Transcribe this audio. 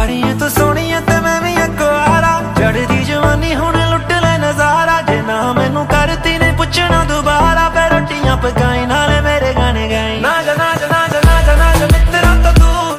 माड़ी है तू सोहनी है ते मैं भी अखबारा चढ़दी जवानी हुण लुट ले नजारा जे ना मैनू करती ने पुछना दोबारा फिर रोटियां पकाई